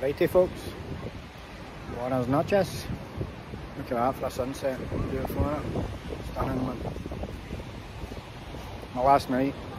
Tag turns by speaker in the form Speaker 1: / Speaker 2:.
Speaker 1: Alrighty folks, buenas noches. Look at that for a sunset, beautiful isn't it? Stunning man. My last night.